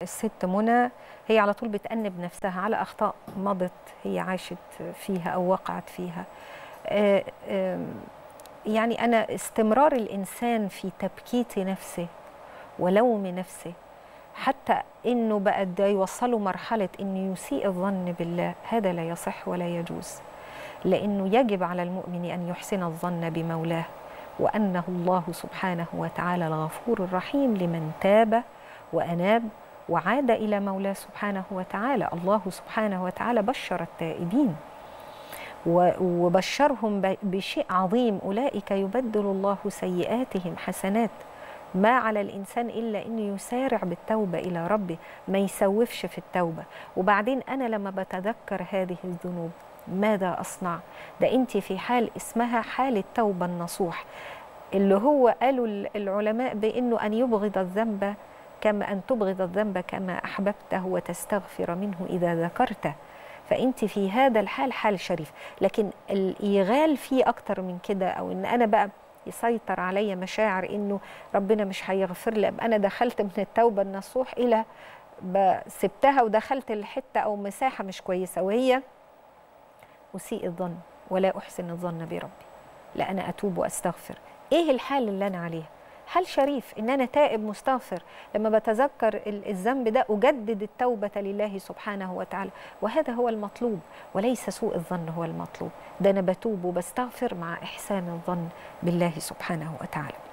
الست منى هي على طول بتأنب نفسها على أخطاء مضت هي عاشت فيها أو وقعت فيها. يعني أنا استمرار الإنسان في تبكيت نفسه ولوم نفسه حتى إنه بقى ده يوصله مرحلة إنه يسيء الظن بالله، هذا لا يصح ولا يجوز، لأنه يجب على المؤمن أن يحسن الظن بمولاه، وأنه الله سبحانه وتعالى الغفور الرحيم لمن تاب وأناب وعاد إلى مولاه سبحانه وتعالى. الله سبحانه وتعالى بشر التائبين وبشرهم بشيء عظيم، أولئك يبدل الله سيئاتهم حسنات. ما على الإنسان إلا أن يسارع بالتوبة إلى ربه، ما يسوفش في التوبة. وبعدين أنا لما بتذكر هذه الذنوب ماذا أصنع؟ ده أنت في حال اسمها حال التوبة النصوح، اللي هو قالوا العلماء بأنه أن يبغض الذنب كما أن تبغض الذنب كما أحببته وتستغفر منه إذا ذكرته. فأنت في هذا الحال حال شريف. لكن الإيغال فيه أكتر من كده، أو إن أنا بقى يسيطر عليا مشاعر إنه ربنا مش هيغفر لي، أنا دخلت من التوبة النصوح إلى سبتها ودخلت الحتة أو مساحة مش كويسة، وهي أسيء الظن ولا أحسن الظن بربي، لا أنا أتوب وأستغفر. إيه الحال اللي أنا عليه؟ حال شريف، إن أنا تائب مستغفر، لما بتذكر الذنب ده أجدد التوبة لله سبحانه وتعالى، وهذا هو المطلوب وليس سوء الظن هو المطلوب. ده أنا بتوب وبستغفر مع إحسان الظن بالله سبحانه وتعالى.